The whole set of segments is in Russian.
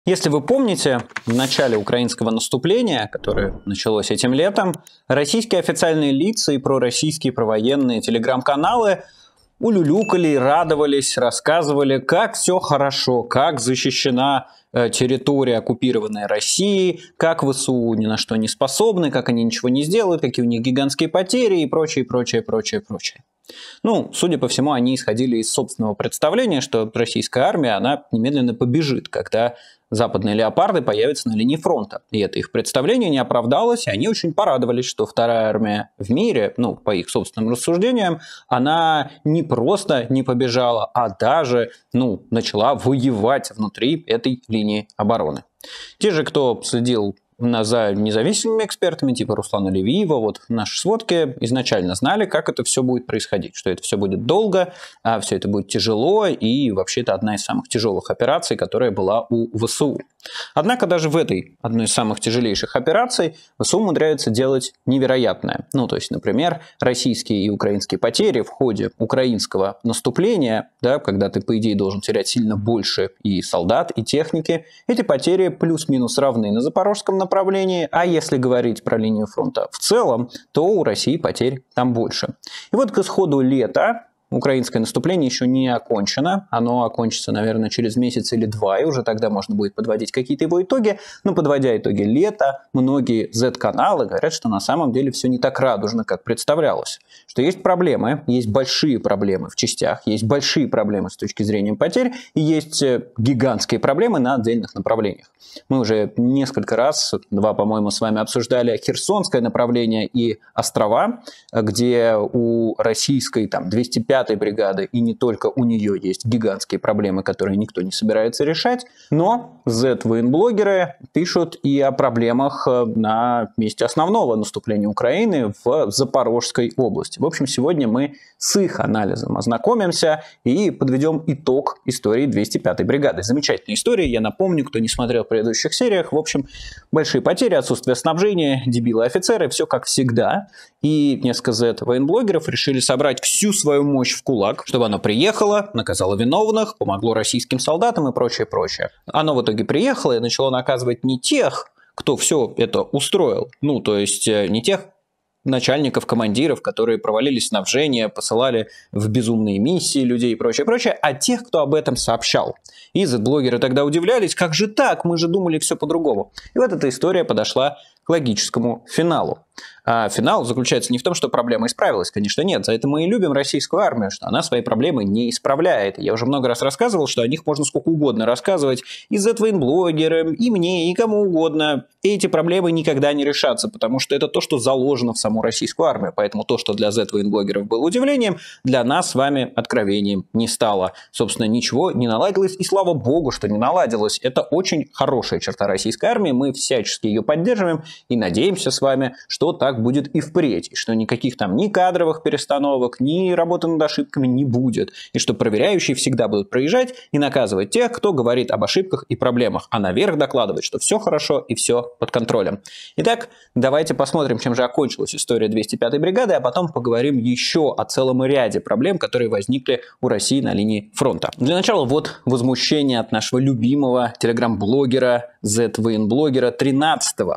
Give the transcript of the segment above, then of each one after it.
Если вы помните, в начале украинского наступления, которое началось этим летом, российские официальные лица и пророссийские провоенные телеграм-каналы улюлюкали, радовались, рассказывали, как все хорошо, как защищена территория, оккупированная Россией, как ВСУ ни на что не способны, как они ничего не сделают, какие у них гигантские потери и прочее, прочее, прочее, прочее. Ну, судя по всему, они исходили из собственного представления, что российская армия, она немедленно побежит, когда западные леопарды появятся на линии фронта. И это их представление не оправдалось, и они очень порадовались, что вторая армия в мире, ну, по их собственным рассуждениям, она не просто не побежала, а даже, начала воевать внутри этой линии обороны. Те же, кто следил за независимыми экспертами, типа Руслана Левиева, вот в нашей сводке изначально знали, как это все будет происходить, что это все будет долго, все это будет тяжело, и вообще это одна из самых тяжелых операций, которая была у ВСУ. Однако даже в этой одной из самых тяжелейших операций ВСУ умудряются делать невероятное. То есть, например, российские и украинские потери в ходе украинского наступления, да, когда ты, по идее, должен терять сильно больше и солдат, и техники, эти потери плюс-минус равны на запорожском направлении, а если говорить про линию фронта в целом, то у России потерь там больше. И вот к исходу лета украинское наступление еще не окончено. Оно окончится, наверное, через месяц или два, и уже тогда можно будет подводить какие-то его итоги. Но подводя итоги лета, многие Z-каналы говорят, что на самом деле все не так радужно, как представлялось. Что есть проблемы, есть большие проблемы в частях, есть большие проблемы с точки зрения потерь, и есть гигантские проблемы на отдельных направлениях. Мы уже несколько раз, по-моему, с вами обсуждали Херсонское направление и острова, где у российской 205-й бригады и не только у нее есть гигантские проблемы, которые никто не собирается решать. Но Z-военблогеры пишут и о проблемах на месте основного наступления Украины в Запорожской области. В общем, сегодня мы с их анализом ознакомимся и подведем итог истории 205-й бригады. Замечательная история, я напомню, кто не смотрел в предыдущих сериях. В общем, большие потери, отсутствие снабжения, дебилы-офицеры, все как всегда. И несколько Z-военблогеров решили собрать всю свою мощь в кулак, чтобы оно приехало, наказало виновных, помогло российским солдатам и прочее, прочее. Оно в итоге приехало и начало наказывать не тех, кто все это устроил, то есть не тех начальников, командиров, которые провалили снабжение, посылали в безумные миссии людей и прочее, прочее, а тех, кто об этом сообщал. И Z-блогеры тогда удивлялись, как же так, мы же думали все по-другому. И вот эта история подошла к логическому финалу. А финал заключается не в том, что проблема исправилась, конечно, нет. За это мы и любим российскую армию, что она свои проблемы не исправляет. Я уже много раз рассказывал, что о них можно сколько угодно рассказывать и Z-военблогерам, и мне, и кому угодно. И эти проблемы никогда не решатся, потому что это то, что заложено в саму российскую армию. Поэтому то, что для Z-военблогеров было удивлением, для нас с вами откровением не стало. Собственно, ничего не наладилось, и слава богу, что не наладилось. Это очень хорошая черта российской армии, мы всячески ее поддерживаем и надеемся с вами, что так будет и впредь, и что никаких ни кадровых перестановок, ни работы над ошибками не будет, и что проверяющие всегда будут проезжать и наказывать тех, кто говорит об ошибках и проблемах, а наверх докладывать, что все хорошо и все под контролем. Итак, давайте посмотрим, чем же окончилась история 205-й бригады, а потом поговорим еще о целом ряде проблем, которые возникли у России на линии фронта. Для начала вот возмущение от нашего любимого телеграм-блогера, Z-военблогера 13-го,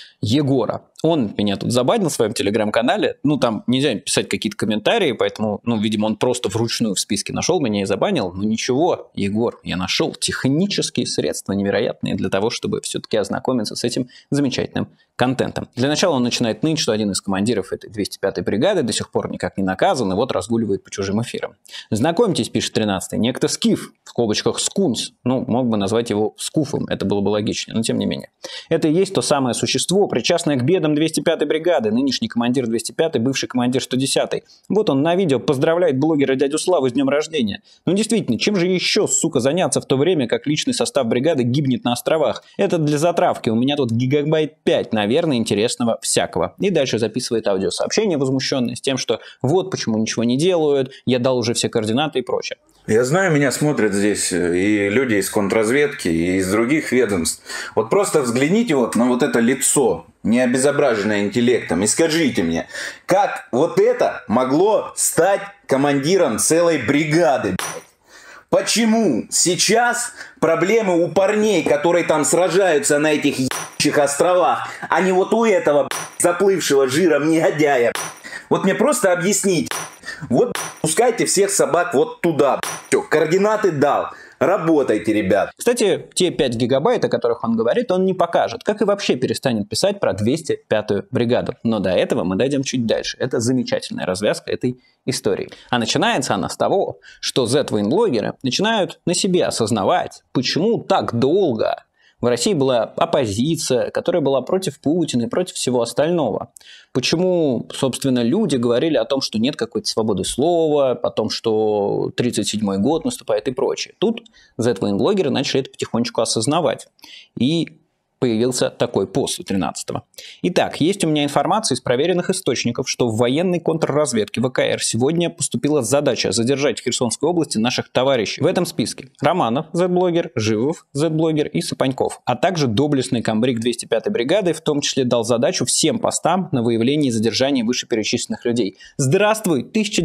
Егора. Он меня тут забанил в своем телеграм-канале. Там нельзя писать какие-то комментарии, поэтому, видимо, он просто вручную в списке нашел меня и забанил. Ничего, Егор, я нашел технические средства невероятные для того, чтобы все-таки ознакомиться с этим замечательным контентом. Для начала он начинает ныть, что один из командиров этой 205-й бригады до сих пор никак не наказан, и вот разгуливает по чужим эфирам. Знакомьтесь, пишет 13-й, некто Скиф, в скобочках Скунс. Мог бы назвать его Скуфом, это было бы логичнее, но тем не менее. Это и есть то самое существо, причастное к бедам 205-й бригады, нынешний командир 205-й, бывший командир 110-й. Вот он на видео поздравляет блогера дядю Славу с днем рождения. Действительно, чем же еще, сука, заняться в то время, как личный состав бригады гибнет на островах? Это для затравки, у меня тут гигабайт 5, наверное, интересного всякого. И дальше записывает аудиосообщение возмущенное с тем, что вот почему ничего не делают, я дал уже все координаты и прочее. Я знаю, меня смотрят здесь и люди из контрразведки, и из других ведомств. Вот просто взгляните на вот это лицо, не обезображенное интеллектом, и скажите мне, как вот это могло стать командиром целой бригады? Почему сейчас проблемы у парней, которые там сражаются на этих ебачих островах, а не вот у этого заплывшего жиром негодяя? Вот мне просто объясните. Вот пускайте всех собак вот туда. Все, координаты дал. Работайте, ребят. Кстати, те 5 гигабайт, о которых он говорит, он не покажет. Как и вообще перестанет писать про 205-ю бригаду. Но до этого мы дойдем чуть дальше. Это замечательная развязка этой истории. А начинается она с того, что Z-военблогеры начинают на себе осознавать, почему так долго в России была оппозиция, которая была против Путина и против всего остального. Почему, собственно, люди говорили о том, что нет какой-то свободы слова, о том, что 1937 год наступает и прочее. Тут Z-военблогеры начали это потихонечку осознавать. И появился такой пост у 13-го. Итак, есть у меня информация из проверенных источников, что в военной контрразведке ВКР сегодня поступила задача задержать в Херсонской области наших товарищей. В этом списке Романов, Z-блогер, Живов, Z-блогер и Сапаньков. А также доблестный комбриг 205-й бригады в том числе дал задачу всем постам на выявление и задержание вышеперечисленных людей. Здравствуй,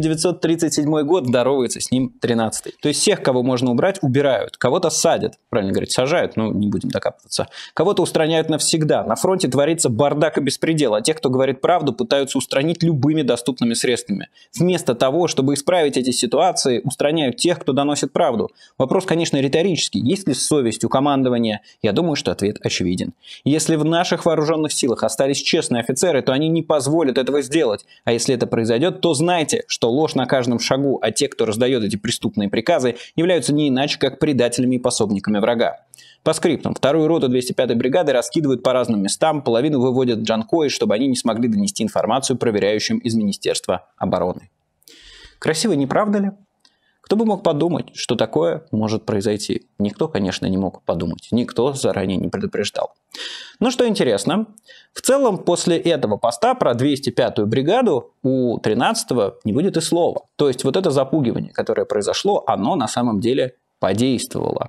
1937 год, здоровается с ним 13-й. То есть всех, кого можно убрать, убирают. Кого-то садят, правильно говорить, сажают, но не будем докапываться. Кого-то устраняют навсегда. На фронте творится бардак и беспредел, а тех, кто говорит правду, пытаются устранить любыми доступными средствами. Вместо того, чтобы исправить эти ситуации, устраняют тех, кто доносит правду. Вопрос, конечно, риторический. Есть ли совесть у командования? Я думаю, что ответ очевиден. Если в наших вооруженных силах остались честные офицеры, то они не позволят этого сделать. А если это произойдет, то знайте, что ложь на каждом шагу, а те, кто раздает эти преступные приказы, являются не иначе, как предателями и пособниками врага. По скриптам. 2-ю роту 205-й бригады раскидывают по разным местам, половину выводят джанкои, чтобы они не смогли донести информацию проверяющим из Министерства обороны. Красиво, не правда ли? Кто бы мог подумать, что такое может произойти? Никто, конечно, не мог подумать. Никто заранее не предупреждал. Но что интересно, в целом после этого поста про 205-ю бригаду у 13-го не будет и слова. То есть вот это запугивание, которое произошло, оно на самом деле подействовало.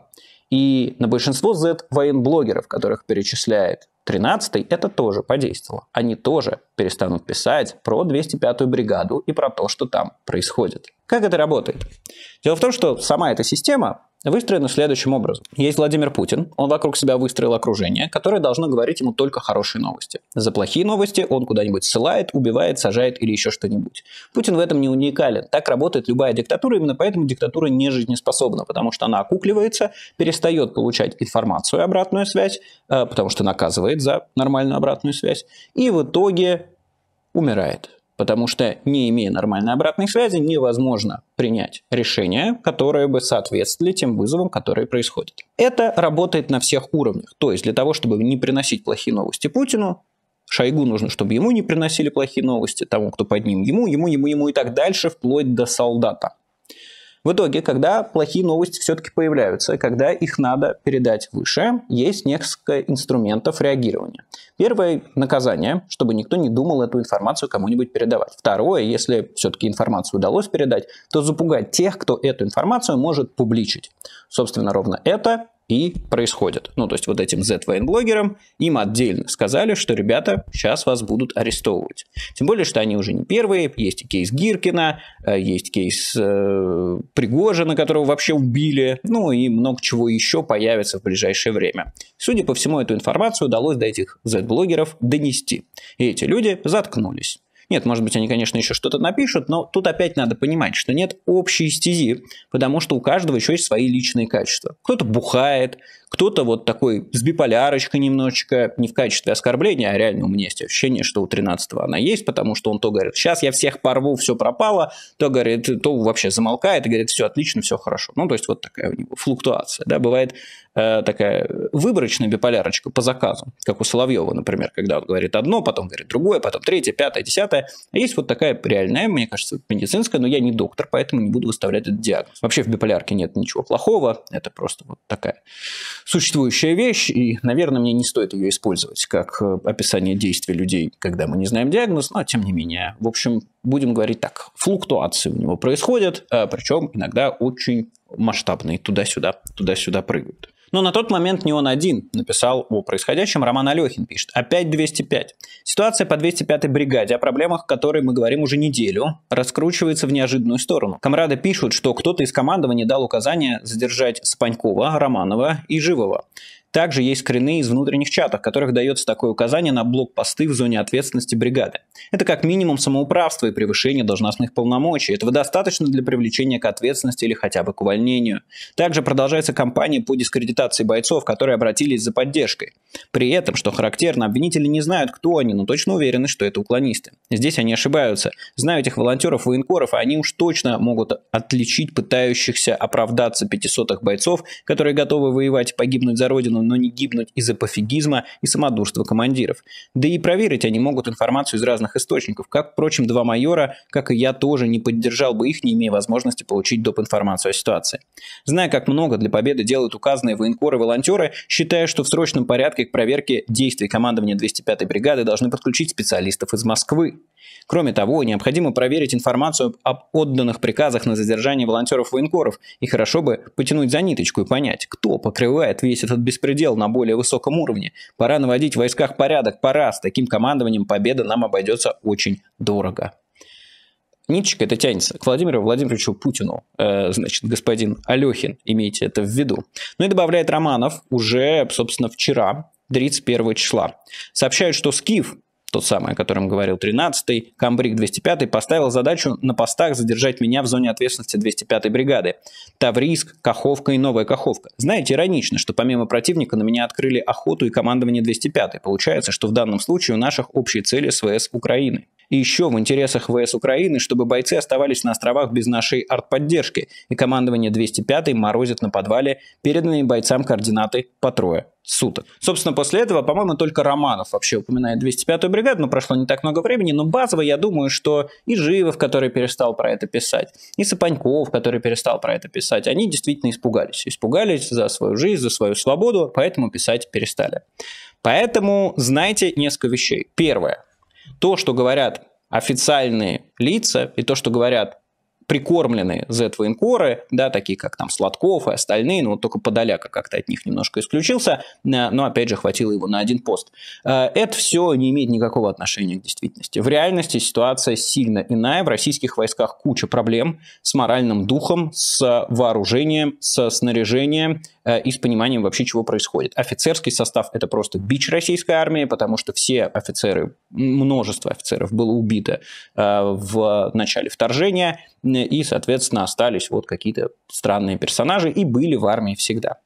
И на большинство Z-военблогеров, которых перечисляет 13-й, это тоже подействовало. Они тоже перестанут писать про 205-ю бригаду и про то, что там происходит. Как это работает? Дело в том, что сама эта система выстроена следующим образом. Есть Владимир Путин, он вокруг себя выстроил окружение, которое должно говорить ему только хорошие новости. За плохие новости он куда-нибудь ссылает, убивает, сажает или еще что-нибудь. Путин в этом не уникален. Так работает любая диктатура, именно поэтому диктатура не жизнеспособна, потому что она окукливается, перестает получать информацию, обратную связь, потому что наказывает за нормальную обратную связь, и в итоге умирает. Потому что, не имея нормальной обратной связи, невозможно принять решения, которые бы соответствовали тем вызовам, которые происходят. Это работает на всех уровнях. То есть для того, чтобы не приносить плохие новости Путину, Шойгу нужно, чтобы ему не приносили плохие новости, тому, кто под ним, ему и так дальше, вплоть до солдата. В итоге, когда плохие новости все-таки появляются, когда их надо передать выше, есть несколько инструментов реагирования. Первое – наказание, чтобы никто не думал эту информацию кому-нибудь передавать. Второе – если все-таки информацию удалось передать, то запугать тех, кто эту информацию может публичить. Собственно, ровно это и происходит. Ну, то есть вот этим Z-военблогерам им отдельно сказали, что, ребята, сейчас вас будут арестовывать. Тем более, что они уже не первые. Есть и кейс Гиркина, есть кейс Пригожина, которого вообще убили. Ну, и много чего еще появится в ближайшее время. Судя по всему, эту информацию удалось до этих Z-блогеров донести. И эти люди заткнулись. Нет, может быть, они, конечно, еще что-то напишут, но тут опять надо понимать, что нет общей стези, потому что у каждого еще есть свои личные качества. Кто-то бухает, кто-то вот такой с биполярочкой немножечко, не в качестве оскорбления, а реально у меня есть ощущение, что у 13-го она есть, потому что он то говорит, сейчас я всех порву, все пропало, то говорит, то вообще замолкает и говорит, все отлично, все хорошо. Ну, то есть вот такая у него флуктуация, да, бывает такая выборочная биполярочка по заказу, как у Соловьева, например, когда он говорит одно, потом говорит другое, потом третье, пятое, десятое. А есть вот такая реальная, мне кажется, медицинская, но я не доктор, поэтому не буду выставлять этот диагноз. Вообще в биполярке нет ничего плохого, это просто вот такая существующая вещь, и, наверное, мне не стоит ее использовать как описание действий людей, когда мы не знаем диагноз, но тем не менее. В общем, будем говорить так, флуктуации у него происходят, причем иногда очень масштабные, туда-сюда прыгают. Но на тот момент не он один написал о происходящем. Роман Алехин пишет. Опять 205. Ситуация по 205-й бригаде, о проблемах о которой мы говорим уже неделю, раскручивается в неожиданную сторону. Комрады пишут, что кто-то из командования дал указание задержать Спанькова, Романова и Живого. Также есть скрины из внутренних чатов, в которых дается такое указание на блокпосты в зоне ответственности бригады. Это как минимум самоуправство и превышение должностных полномочий. Этого достаточно для привлечения к ответственности или хотя бы к увольнению. Также продолжается кампания по дискредитации бойцов, которые обратились за поддержкой. При этом, что характерно, обвинители не знают, кто они, но точно уверены, что это уклонисты. Здесь они ошибаются. Знаю этих волонтеров-военкоров, и они уж точно могут отличить пытающихся оправдаться 500-х бойцов, которые готовы воевать и погибнуть за родину, но не гибнуть из-за пофигизма и самодурства командиров. Да и проверить они могут информацию из разных источников. Как, впрочем, два майора, как и я, тоже не поддержал бы их, не имея возможности получить доп. Информацию о ситуации. Зная, как много для победы делают указанные военкоры-волонтеры, считаю, что в срочном порядке к проверке действий командования 205-й бригады должны подключить специалистов из Москвы. Кроме того, необходимо проверить информацию об отданных приказах на задержание волонтеров-военкоров, и хорошо бы потянуть за ниточку и понять, кто покрывает весь этот беспредел на более высоком уровне. Пора наводить в войсках порядок, пора. С таким командованием победа нам обойдется очень дорого. Ниточка это тянется к Владимиру Владимировичу Путину, значит, господин Алехин, имейте это в виду. Ну и добавляет Романов уже, собственно, вчера, 31 числа. Сообщают, что Скиф, тот самый, о котором говорил 13-й, комбриг 205-й, поставил задачу на постах задержать меня в зоне ответственности 205-й бригады. Таврийск, Каховка и Новая Каховка. Знаете, иронично, что помимо противника на меня открыли охоту и командование 205-й. Получается, что в данном случае у наших общие цели с ВС Украины. И еще в интересах ВС Украины, чтобы бойцы оставались на островах без нашей артподдержки, и командование 205-й морозит на подвале переданные бойцам координаты по 3 суток. Собственно, после этого, по-моему, только Романов вообще упоминает 205-ю бригаду, но прошло не так много времени, но базово я думаю, что и Живов, который перестал про это писать, и Сапаньков, который перестал про это писать, они действительно испугались. Испугались за свою жизнь, за свою свободу, поэтому писать перестали. Поэтому знайте несколько вещей. Первое. То, что говорят официальные лица, и то, что говорят прикормленные Z-военкоры, да, такие как там Сладков и остальные, но вот только Подоляка как-то от них немножко исключился, но опять же хватило его на один пост. Это все не имеет никакого отношения к действительности. В реальности ситуация сильно иная. В российских войсках куча проблем с моральным духом, с вооружением, с снаряжением и с пониманием вообще, чего происходит. Офицерский состав – это просто бич российской армии, потому что все офицеры, множество офицеров было убито в начале вторжения, и, соответственно, остались вот какие-то странные персонажи и были в армии всегда.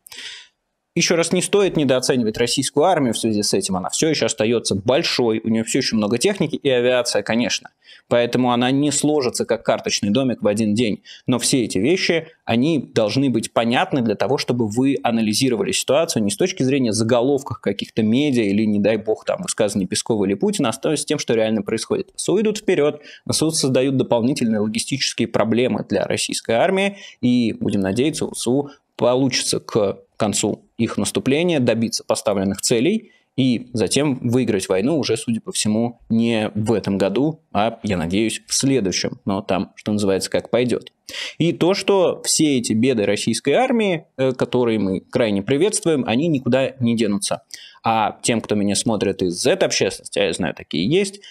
Еще раз, не стоит недооценивать российскую армию в связи с этим. Она все еще остается большой, у нее все еще много техники и авиация, конечно. Поэтому она не сложится как карточный домик в один день. Но все эти вещи, они должны быть понятны для того, чтобы вы анализировали ситуацию не с точки зрения заголовков каких-то медиа или, не дай бог, там, высказаний Пескова или Путина, а с тем, что реально происходит. ВСУ идут вперед, ВСУ создают дополнительные логистические проблемы для российской армии, и, будем надеяться, у ВСУ получится к концу их наступления добиться поставленных целей и затем выиграть войну уже, судя по всему, не в этом году, а, я надеюсь, в следующем. Но там, что называется, как пойдет. И то, что все эти беды российской армии, которые мы крайне приветствуем, они никуда не денутся. А тем, кто меня смотрит из Z-общественности, а я знаю, такие есть,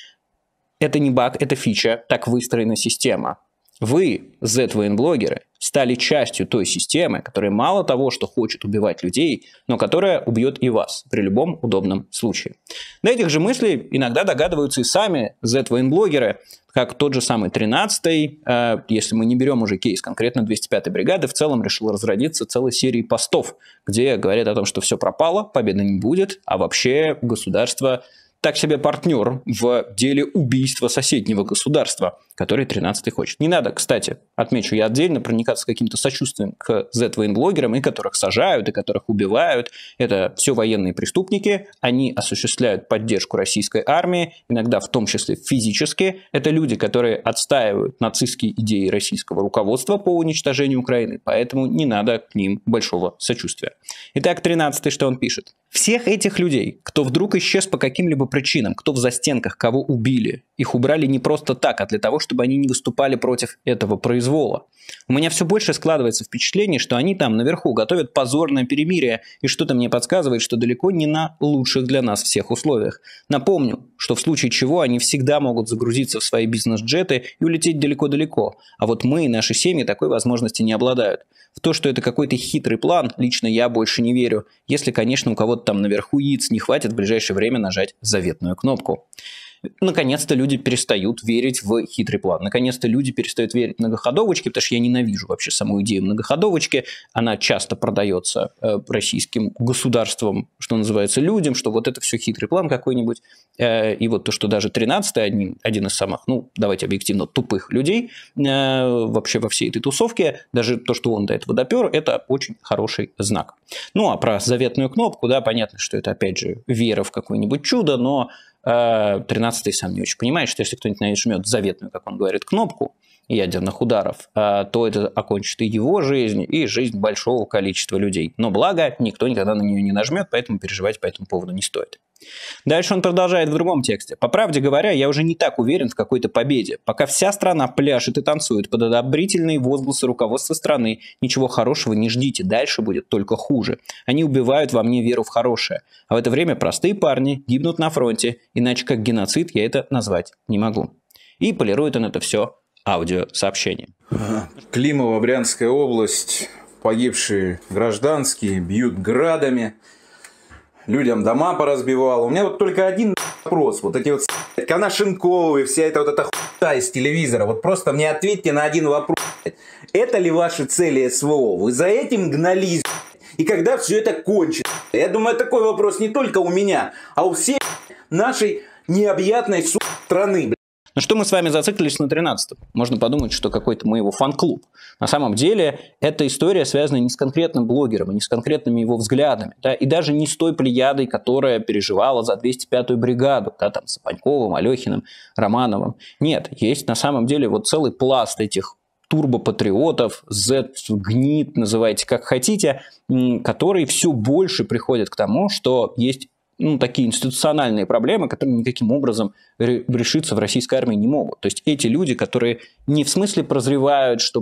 это не баг, это фича, так выстроена система. Вы, Z-военблогеры, стали частью той системы, которая мало того, что хочет убивать людей, но которая убьет и вас при любом удобном случае. До этих же мыслей иногда догадываются и сами Z-военблогеры, как тот же самый 13-й, если мы не берем уже кейс конкретно 205-й бригады, в целом решил разродиться целой серией постов, где говорят о том, что все пропало, победы не будет, а вообще государство так себе партнер в деле убийства соседнего государства, который 13-й хочет. Не надо, кстати, отмечу я отдельно, проникаться каким-то сочувствием к Z-военблогерам, и которых сажают, и которых убивают. Это все военные преступники, они осуществляют поддержку российской армии, иногда в том числе физически. Это люди, которые отстаивают нацистские идеи российского руководства по уничтожению Украины, поэтому не надо к ним большого сочувствия. Итак, 13-й, что он пишет? Всех этих людей, кто вдруг исчез по каким-либо причинам, кто в застенках, кого убили, их убрали не просто так, а для того, чтобы они не выступали против этого произвола. У меня все больше складывается впечатление, что они там наверху готовят позорное перемирие, и что-то мне подсказывает, что далеко не на лучших для нас всех условиях. Напомню, что в случае чего они всегда могут загрузиться в свои бизнес-джеты и улететь далеко-далеко, а вот мы и наши семьи такой возможности не обладают. В то, что это какой-то хитрый план, лично я больше не верю, если, конечно, у кого-то там наверху яиц не хватит в ближайшее время нажать заветную кнопку. Наконец-то люди перестают верить в хитрый план. Наконец-то люди перестают верить в многоходовочки, потому что я ненавижу вообще саму идею многоходовочки. Она часто продается российским государством, что называется, людям, что вот это все хитрый план какой-нибудь. И вот то, что даже 13-й, один из самых, ну, давайте объективно, тупых людей вообще во всей этой тусовке, даже то, что он до этого допер, это очень хороший знак. Ну, а про заветную кнопку, да, понятно, что это, опять же, вера в какое-нибудь чудо, но 13-й сам не очень понимает, что если кто-нибудь нажмет заветную, как он говорит, кнопку ядерных ударов, то это окончит и его жизнь, и жизнь большого количества людей. Но благо, никто никогда на нее не нажмет, поэтому переживать по этому поводу не стоит. Дальше он продолжает в другом тексте. По правде говоря, я уже не так уверен в какой-то победе. Пока вся страна пляшет и танцует под одобрительные возгласы руководства страны, ничего хорошего не ждите, дальше будет только хуже. Они убивают во мне веру в хорошее. А в это время простые парни гибнут на фронте, иначе как геноцид я это назвать не могу. И полирует он это все аудиосообщением. Климова, Брянская область, погибшие гражданские, бьют градами. Людям дома поразбивало. У меня вот только один вопрос. Вот эти вот Коношенковы, вся эта вот эта хуйня из телевизора. Вот просто мне ответьте на один вопрос. Это ли ваши цели СВО? Вы за этим гнались? И когда все это кончится? Я думаю, такой вопрос не только у меня, а у всей нашей необъятной страны. Ну что мы с вами зациклились на 13-м? Можно подумать, что какой-то мы его фан-клуб. На самом деле, эта история связана не с конкретным блогером, и не с конкретными его взглядами, да, и даже не с той плеядой, которая переживала за 205-ю бригаду, да, там, с Паньковым, Алехиным, Романовым. Нет, есть на самом деле вот целый пласт этих турбопатриотов, Z-гнит, называйте как хотите, которые все больше приходят к тому, что есть такие институциональные проблемы, которые никаким образом решиться в российской армии не могут. То есть эти люди, которые не в смысле прозревают, что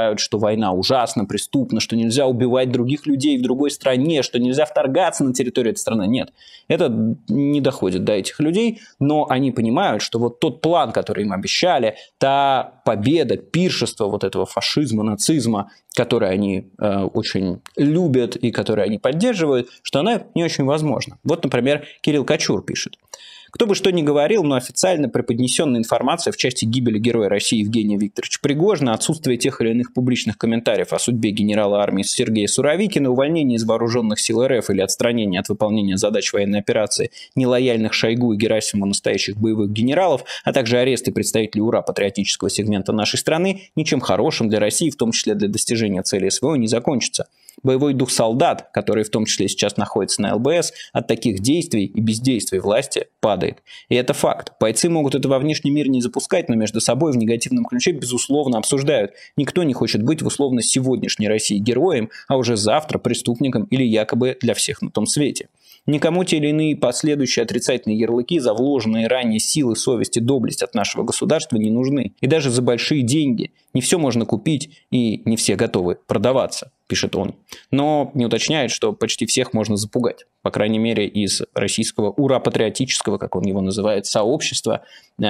война ужасна, преступна, что нельзя убивать других людей в другой стране, что нельзя вторгаться на территорию этой страны. Нет, это не доходит до этих людей, но они понимают, что вот тот план, который им обещали, та победа, пиршество вот этого фашизма, нацизма, который они очень любят и который они поддерживают, что она не очень возможна. Вот, например, Кирилл Кочур пишет. Кто бы что ни говорил, но официально преподнесенная информация в части гибели героя России Евгения Викторовича Пригожина, отсутствие тех или иных публичных комментариев о судьбе генерала армии Сергея Суровикина, увольнение из вооруженных сил РФ или отстранение от выполнения задач военной операции нелояльных Шойгу и Герасимову настоящих боевых генералов, а также аресты представителей УРА патриотического сегмента нашей страны, ничем хорошим для России, в том числе для достижения цели СВО, не закончится. Боевой дух солдат, которые в том числе сейчас находятся на ЛБС, от таких действий и бездействий власти падает. И это факт. Бойцы могут это во внешний мир не запускать, но между собой в негативном ключе безусловно обсуждают. Никто не хочет быть в условно сегодняшней России героем, а уже завтра преступником или якобы для всех на том свете. Никому те или иные последующие отрицательные ярлыки за вложенные ранее силы, совесть и доблесть от нашего государства не нужны. И даже за большие деньги не все можно купить, и не все готовы продаваться, пишет он. Но не уточняет, что почти всех можно запугать. По крайней мере, из российского ура-патриотического, как он его называет, сообщества,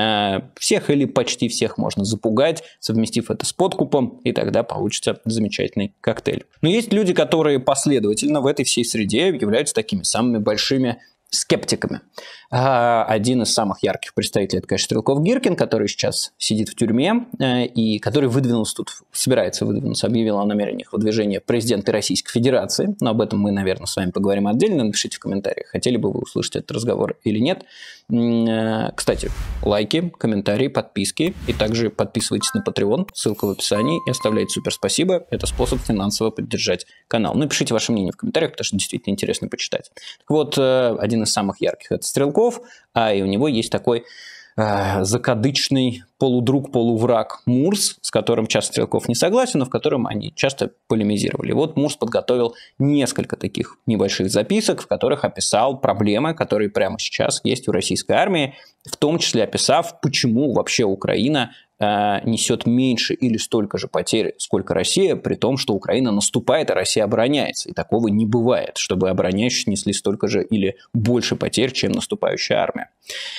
всех или почти всех можно запугать, совместив это с подкупом, и тогда получится замечательный коктейль. Но есть люди, которые последовательно в этой всей среде являются такими самыми большими скептиками. Один из самых ярких представителей – это, конечно, Стрелков-Гиркин, который сейчас сидит в тюрьме и который собирается выдвинуться, объявил о намерениях выдвижения президента Российской Федерации. Но об этом мы, наверное, с вами поговорим отдельно. Напишите в комментариях, хотели бы вы услышать этот разговор или нет. Кстати, лайки, комментарии, подписки. И также подписывайтесь на Patreon, ссылка в описании, и оставляйте супер спасибо. Это способ финансово поддержать канал. Напишите ваше мнение в комментариях, потому что действительно интересно почитать. Так вот, один из самых ярких – это Стрелков. И у него есть такой закадычный полудруг, полувраг Мурс, с которым часто Стрелков не согласен, но в котором они часто полемизировали. Вот Мурс подготовил несколько таких небольших записок, в которых описал проблемы, которые прямо сейчас есть у российской армии, в том числе описав, почему вообще Украина несет меньше или столько же потерь, сколько Россия, при том, что Украина наступает, а Россия обороняется. И такого не бывает, чтобы обороняющие несли столько же или больше потерь, чем наступающая армия.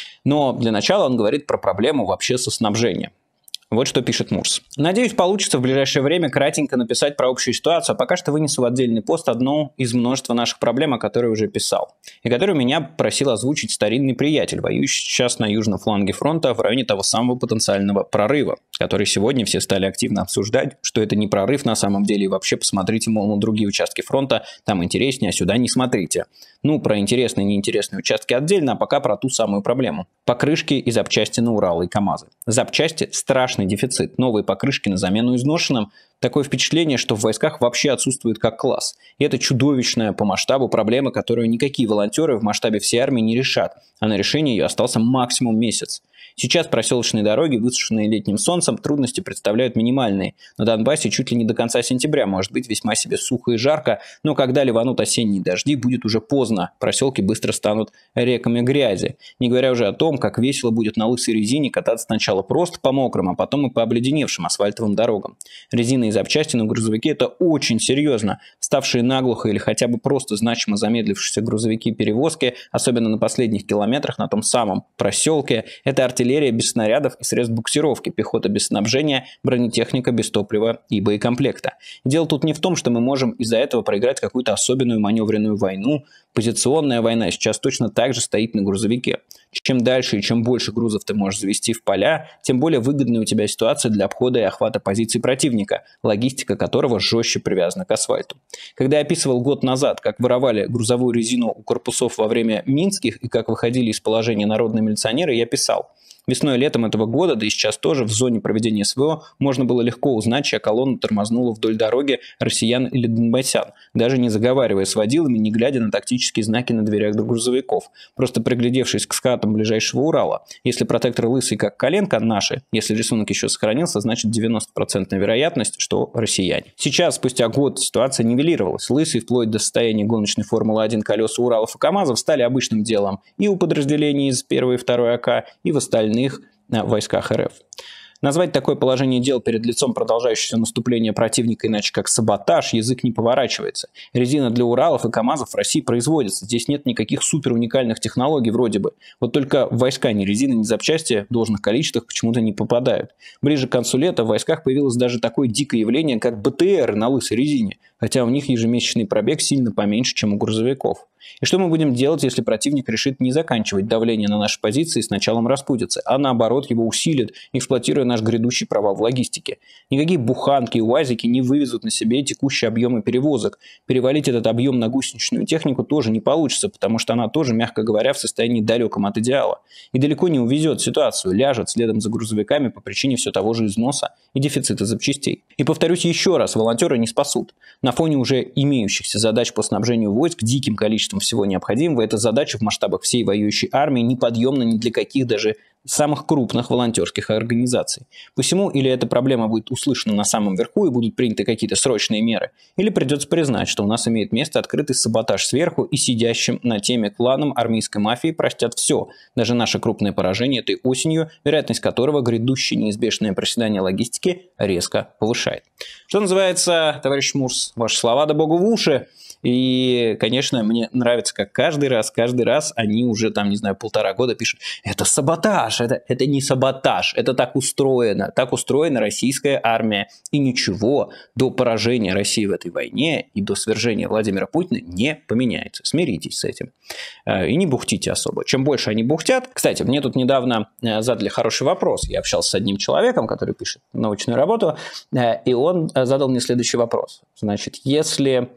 Но для начала он говорит про проблему вообще со снабжением. Вот что пишет Мурс. Надеюсь, получится в ближайшее время кратенько написать про общую ситуацию, а пока что вынесу в отдельный пост одну из множества наших проблем, о которой уже писал, и которую меня просил озвучить старинный приятель, воюющий сейчас на южном фланге фронта в районе того самого потенциального прорыва, который сегодня все стали активно обсуждать, что это не прорыв на самом деле, и вообще посмотрите, мол, на другие участки фронта, там интереснее, а сюда не смотрите. Ну, про интересные и неинтересные участки отдельно, а пока про ту самую проблему. Покрышки и запчасти на Уралы и КАМАЗы. Запчасти – страшный дефицит. Новые покрышки на замену изношенным. Такое впечатление, что в войсках вообще отсутствует как класс. И это чудовищная по масштабу проблема, которую никакие волонтеры в масштабе всей армии не решат, а на решение ее остался максимум месяц. Сейчас проселочные дороги, высушенные летним солнцем, трудности представляют минимальные. На Донбассе чуть ли не до конца сентября может быть весьма себе сухо и жарко, но когда ливанут осенние дожди, будет уже поздно. Проселки быстро станут реками грязи. Не говоря уже о том, как весело будет на лысой резине кататься сначала просто по мокрым, а потом и по обледеневшим асфальтовым дорогам. Резина и запчасти на грузовике – это очень серьезно. Ставшие наглухо или хотя бы просто значимо замедлившиеся грузовики-перевозки, особенно на последних километрах на том самом проселке, это артиллерия без снарядов и средств буксировки, пехота без снабжения, бронетехника без топлива и боекомплекта. Дело тут не в том, что мы можем из-за этого проиграть какую-то особенную маневренную войну. Позиционная война сейчас точно так же стоит на грузовике. Чем дальше и чем больше грузов ты можешь завести в поля, тем более выгодная у тебя ситуация для обхода и охвата позиций противника, логистика которого жестче привязана к асфальту. Когда я описывал год назад, как воровали грузовую резину у корпусов во время Минских и как выходили из положения народные милиционеры, я писал: весной и летом этого года, да и сейчас тоже, в зоне проведения СВО можно было легко узнать, чья колонна тормознула вдоль дороги россиян или донбассян, даже не заговаривая с водилами, не глядя на тактические знаки на дверях грузовиков, просто приглядевшись к скатам ближайшего Урала. Если протектор лысый, как коленка, наши, если рисунок еще сохранился, значит 90% вероятность, что россияне. Сейчас, спустя год, ситуация нивелировалась. Лысый, вплоть до состояния гоночной Формулы-1 колеса Уралов и КАМАЗов стали обычным делом и у подразделений из 1 и 2 АК, и в остальных войсках РФ. Назвать такое положение дел перед лицом продолжающегося наступления противника иначе как саботаж язык не поворачивается. Резина для Уралов и КАМАЗов в России производится. Здесь нет никаких супер уникальных технологий вроде бы. Вот только в войска ни резины, ни запчасти в должных количествах почему-то не попадают. Ближе к концу лета в войсках появилось даже такое дикое явление, как БТР на лысой резине, хотя у них ежемесячный пробег сильно поменьше, чем у грузовиков. И что мы будем делать, если противник решит не заканчивать давление на наши позиции с началом распутицы, а наоборот его усилит, эксплуатируя наш грядущий провал в логистике? Никакие буханки и уазики не вывезут на себе текущие объемы перевозок. Перевалить этот объем на гусеничную технику тоже не получится, потому что она тоже, мягко говоря, в состоянии далеком от идеала. И далеко не увезет ситуацию, ляжет следом за грузовиками по причине все того же износа и дефицита запчастей. И повторюсь еще раз, волонтеры не спасут. На фоне уже имеющихся задач по снабжению войск диким количеством всего необходимого, эта задача в масштабах всей воюющей армии неподъемна ни для каких даже самых крупных волонтерских организаций. Посему или эта проблема будет услышана на самом верху и будут приняты какие-то срочные меры, или придется признать, что у нас имеет место открытый саботаж сверху, и сидящим на теме кланам армейской мафии простят все, даже наше крупное поражение этой осенью, вероятность которого грядущее неизбежное проседание логистики резко повышает. Что называется, товарищ Мурс, ваши слова да богу в уши. И, конечно, мне нравится, как каждый раз они уже там, не знаю, 1,5 года пишут: это саботаж, это не саботаж, это так устроена российская армия. И ничего до поражения России в этой войне и до свержения Владимира Путина не поменяется. Смиритесь с этим. И не бухтите особо. Чем больше они бухтят... Кстати, мне тут недавно задали хороший вопрос. Я общался с одним человеком, который пишет научную работу, и он задал мне следующий вопрос. Значит, если...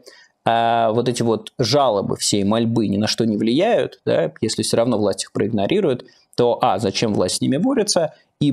вот эти вот жалобы, все мольбы ни на что не влияют, да, если все равно власть их проигнорирует, то зачем власть с ними борется, и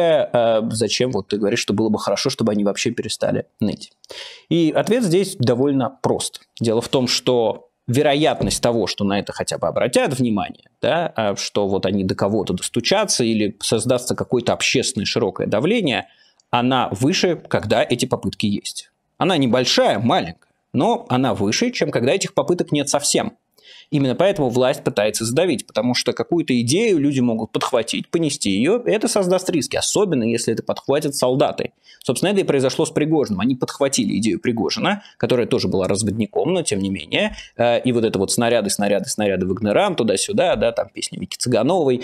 зачем, вот ты говоришь, что было бы хорошо, чтобы они вообще перестали ныть. И ответ здесь довольно прост. Дело в том, что вероятность того, что на это хотя бы обратят внимание, да, что вот они до кого-то достучатся или создастся какое-то общественное широкое давление, она выше, когда эти попытки есть. Она небольшая, маленькая, но она выше, чем когда этих попыток нет совсем. Именно поэтому власть пытается задавить, потому что какую-то идею люди могут подхватить, понести ее, и это создаст риски, особенно если это подхватят солдаты. Собственно, это и произошло с Пригожиным. Они подхватили идею Пригожина, которая тоже была разводником, но тем не менее. И вот это вот снаряды Вагнерам, туда-сюда, да, там песни Вики Цыгановой,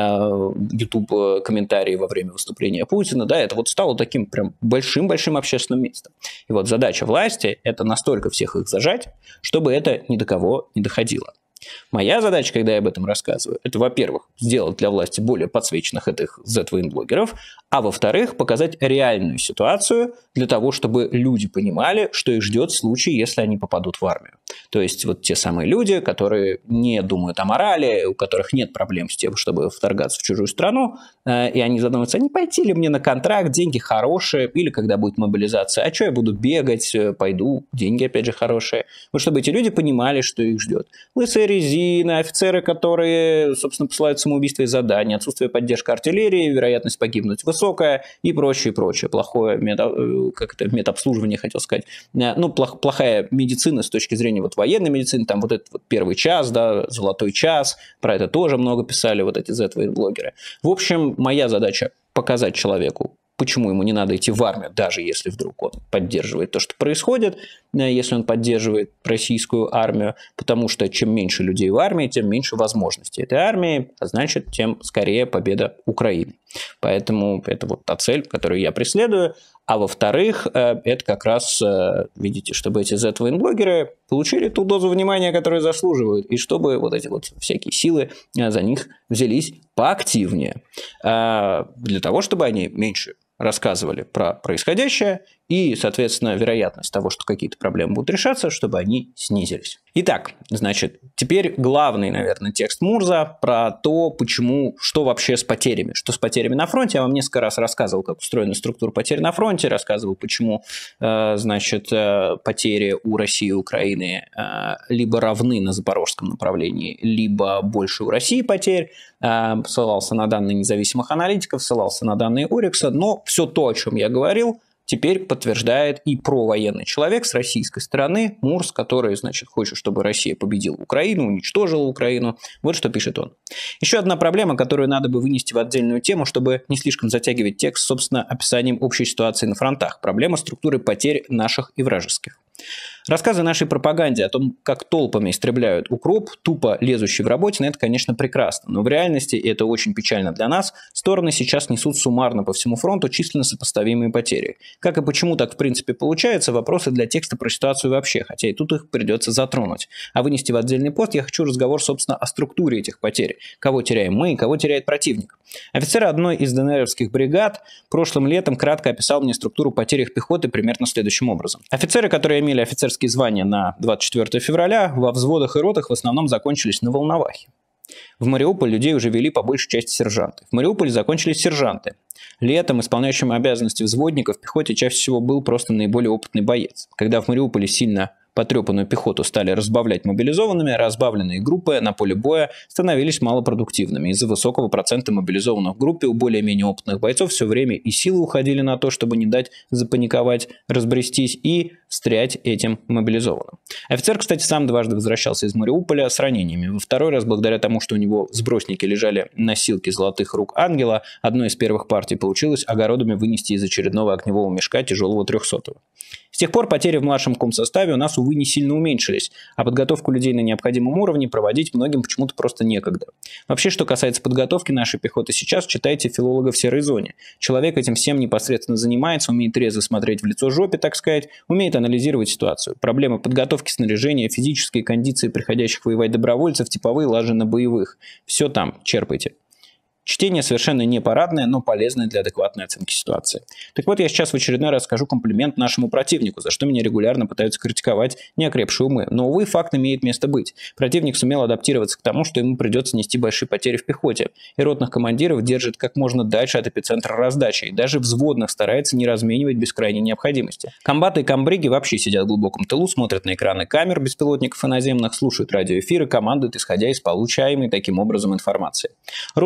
YouTube комментарии во время выступления Путина, да, это вот стало таким прям большим-большим общественным местом. И вот задача власти – это настолько всех их зажать, чтобы это ни до кого не доходило. Моя задача, когда я об этом рассказываю, это, во-первых, сделать для власти более подсвеченных этих Z-военблогеров, а во-вторых, показать реальную ситуацию для того, чтобы люди понимали, что их ждет в случае, если они попадут в армию. То есть вот те самые люди, которые не думают о морали, у которых нет проблем с тем, чтобы вторгаться в чужую страну, и они задумываются, а не пойти ли мне на контракт, деньги хорошие, или когда будет мобилизация, а что я буду бегать, пойду, деньги опять же хорошие. Вот чтобы эти люди понимали, что их ждет. Лысая резина, офицеры, которые, собственно, посылают самоубийство из задания, отсутствие поддержки артиллерии, вероятность погибнуть высокая и прочее. Плохое медобслуживание, хотел сказать. Ну, плохая медицина с точки зрения вот военной медицины, там вот этот вот первый час, да, золотой час, про это тоже много писали вот эти Z-блогеры. В общем, моя задача показать человеку, почему ему не надо идти в армию, даже если вдруг он поддерживает то, что происходит, если он поддерживает российскую армию, потому что чем меньше людей в армии, тем меньше возможностей этой армии, а значит, тем скорее победа Украины. Поэтому это вот та цель, которую я преследую. А во-вторых, это как раз, видите, чтобы эти Z-военблогеры получили ту дозу внимания, которую заслуживают, и чтобы вот эти вот всякие силы за них взялись поактивнее, для того, чтобы они меньше рассказывали про происходящее, и, соответственно, вероятность того, что какие-то проблемы будут решаться, чтобы они снизились. Итак, значит, теперь главный, наверное, текст Мурза про то, почему, что вообще с потерями. Что с потерями на фронте. Я вам несколько раз рассказывал, как устроена структура потерь на фронте, рассказывал, почему, значит, потери у России и Украины либо равны на запорожском направлении, либо больше у России потерь. Ссылался на данные независимых аналитиков, ссылался на данные Орикса, но все то, о чем я говорил, теперь подтверждает и провоенный человек с российской стороны, Мурс, который, значит, хочет, чтобы Россия победила Украину, уничтожила Украину. Вот что пишет он. Еще одна проблема, которую надо бы вынести в отдельную тему, чтобы не слишком затягивать текст, собственно, описанием общей ситуации на фронтах. Проблема структуры потерь наших и вражеских. Рассказы нашей пропаганде о том, как толпами истребляют укроп, тупо лезущий в работе, это, конечно, прекрасно. Но в реальности, и это очень печально для нас, стороны сейчас несут суммарно по всему фронту численно сопоставимые потери. Как и почему так в принципе получается, вопросы для текста про ситуацию вообще, хотя и тут их придется затронуть. А вынести в отдельный пост я хочу разговор, собственно, о структуре этих потерь. Кого теряем мы, кого теряет противник. Офицер одной из ДНРовских бригад прошлым летом кратко описал мне структуру потерь их пехоты примерно следующим образом. Офицеры, которые имели офицерские звания на 24 февраля, во взводах и ротах в основном закончились на Волновахе. В Мариуполь людей уже вели по большей части сержанты. В Мариуполе закончились сержанты. Летом исполняющим обязанности взводников в пехоте чаще всего был просто наиболее опытный боец. Когда в Мариуполе сильно потрепанную пехоту стали разбавлять мобилизованными, разбавленные группы на поле боя становились малопродуктивными. Из-за высокого процента мобилизованных в группе у более-менее опытных бойцов все время и силы уходили на то, чтобы не дать запаниковать, разбрестись и встрять этим мобилизованным. Офицер, кстати, сам дважды возвращался из Мариуполя с ранениями. Во второй раз, благодаря тому, что у него сбросники лежали носилки золотых рук ангела, одной из первых партий получилось огородами вынести из очередного огневого мешка тяжелого 300-го. С тех пор потери в младшем комсоставе у нас, увы, не сильно уменьшились, а подготовку людей на необходимом уровне проводить многим почему-то просто некогда. Вообще, что касается подготовки нашей пехоты сейчас, читайте филолога в серой зоне. Человек этим всем непосредственно занимается, умеет трезво смотреть в лицо жопе, так сказать, умеет анализировать ситуацию. Проблемы подготовки, снаряжения, физической кондиции приходящих воевать добровольцев, типовые, лажи на боевых. Все там, черпайте. Чтение совершенно не парадное, но полезное для адекватной оценки ситуации. Так вот, я сейчас в очередной раз скажу комплимент нашему противнику, за что меня регулярно пытаются критиковать неокрепшие умы. Но, увы, факт имеет место быть. Противник сумел адаптироваться к тому, что ему придется нести большие потери в пехоте. И ротных командиров держит как можно дальше от эпицентра раздачи. И даже взводных старается не разменивать без крайней необходимости. Комбаты и комбриги вообще сидят в глубоком тылу, смотрят на экраны камер беспилотников и наземных, слушают радиоэфиры, командуют, исходя из получаемой таким образом информации. Ротные и взводники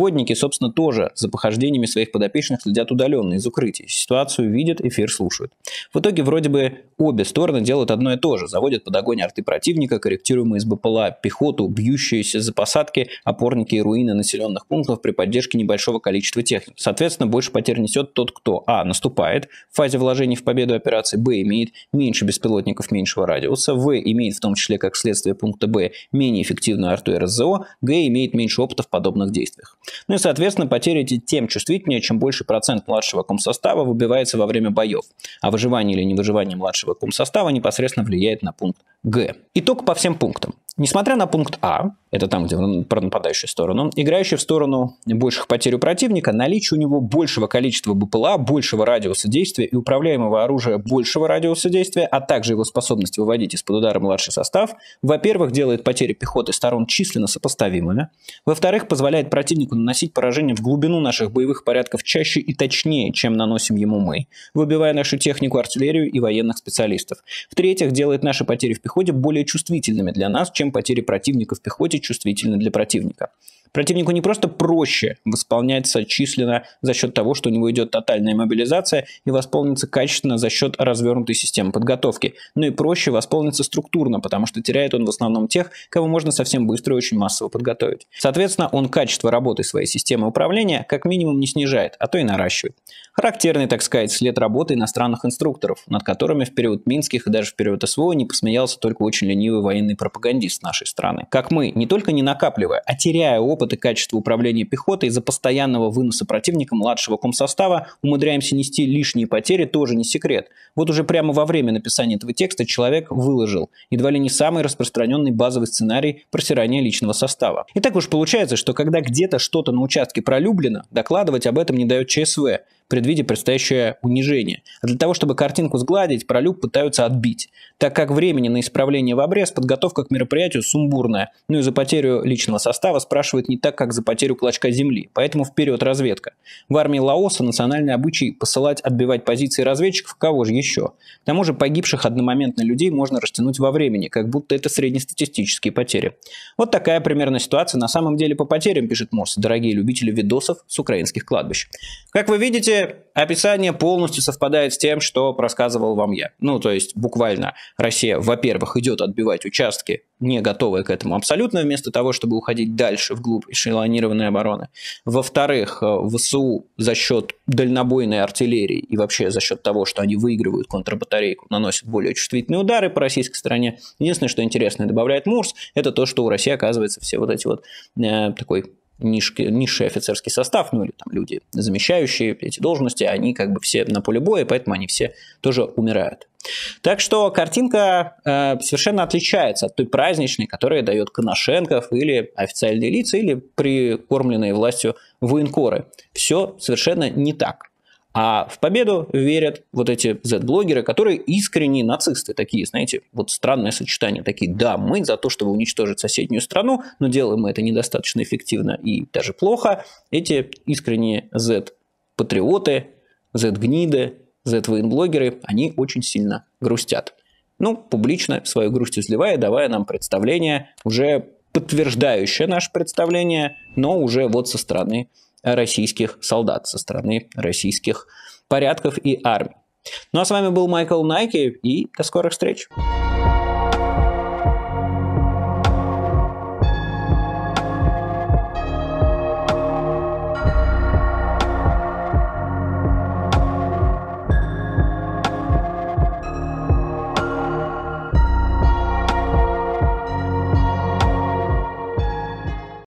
Народники, собственно, тоже за похождениями своих подопечных следят удаленно из укрытий. Ситуацию видят, эфир слушают. В итоге вроде бы обе стороны делают одно и то же. Заводят под огонь арты противника, корректируемые из БПЛА, пехоту, бьющиеся за посадки, опорники и руины населенных пунктов при поддержке небольшого количества техник. Соответственно, больше потерь несет тот, кто а. наступает в фазе вложений в победу операции, б. имеет меньше беспилотников меньшего радиуса, в. имеет в том числе как следствие пункта б менее эффективную арту РСЗО, г. имеет меньше опыта в подобных действиях. Ну и, соответственно, потери эти тем чувствительнее, чем больше процент младшего комсостава выбивается во время боев, а выживание или невыживание младшего комсостава непосредственно влияет на пункт г. Итог по всем пунктам. Несмотря на пункт А, это там, где про нападающую сторону, играющий в сторону больших потерь у противника, наличие у него большего количества БПЛА, большего радиуса действия и управляемого оружия большего радиуса действия, а также его способность выводить из-под удара младший состав, во-первых, делает потери пехоты сторон численно сопоставимыми, во-вторых, позволяет противнику наносить поражение в глубину наших боевых порядков чаще и точнее, чем наносим ему мы, выбивая нашу технику, артиллерию и военных специалистов, в-третьих, делает наши потери в пехоте более чувствительными для нас, чем потери противника в пехоте чувствительны для противника. Противнику не просто проще восполняться численно за счет того, что у него идет тотальная мобилизация, и восполниться качественно за счет развернутой системы подготовки, но и проще восполниться структурно, потому что теряет он в основном тех, кого можно совсем быстро и очень массово подготовить. Соответственно, он качество работы своей системы управления как минимум не снижает, а то и наращивает. Характерный, так сказать, след работы иностранных инструкторов, над которыми в период Минских и даже в период СВО не посмеялся только очень ленивый военный пропагандист нашей страны. Как мы, не только не накапливая, а теряя опыт и качество управления пехотой из-за постоянного выноса противника младшего комсостава, умудряемся нести лишние потери, тоже не секрет. Вот уже прямо во время написания этого текста человек выложил едва ли не самый распространенный базовый сценарий просирания личного состава. И так уж получается, что когда где-то что-то на участке пролюблено, докладывать об этом не дает ЧСВ, предвидя предстоящее унижение. А для того, чтобы картинку сгладить, пролюб пытаются отбить. Так как времени на исправление в обрез, подготовка к мероприятию сумбурная. Ну и за потерю личного состава спрашивают не так, как за потерю клочка земли. Поэтому вперед разведка. В армии Лаоса национальный обычай посылать отбивать позиции разведчиков, кого же еще? К тому же погибших одномоментно людей можно растянуть во времени, как будто это среднестатистические потери. Вот такая примерно ситуация на самом деле по потерям, пишет Морс, дорогие любители видосов с украинских кладбищ. Как вы видите, описание полностью совпадает с тем, что рассказывал вам я. Ну, то есть, буквально, Россия, во-первых, идет отбивать участки, не готовые к этому абсолютно, вместо того, чтобы уходить дальше, вглубь эшелонированной обороны. Во-вторых, ВСУ за счет дальнобойной артиллерии и вообще за счет того, что они выигрывают контрбатарейку, наносят более чувствительные удары по российской стороне. Единственное, что интересно, добавляет Мурс, это то, что у России, оказывается, все вот эти вот такой низший офицерский состав, ну или там люди, замещающие эти должности, они как бы все на поле боя, поэтому они все тоже умирают. Так что картинка совершенно отличается от той праздничной, которая дает Коношенков или официальные лица, или прикормленные властью военкоры. Все совершенно не так. А в победу верят вот эти Z-блогеры, которые искренние нацисты. Такие, знаете, вот странное сочетание. Такие, да, мы за то, чтобы уничтожить соседнюю страну, но делаем мы это недостаточно эффективно и даже плохо. Эти искренние Z-патриоты, Z-гниды, Z-военблогеры, они очень сильно грустят. Ну, публично свою грусть изливая, давая нам представление, уже подтверждающее наше представление, но уже вот со стороны российских солдат, со стороны российских порядков и армий. Ну а с вами был Майкл Найки, и до скорых встреч!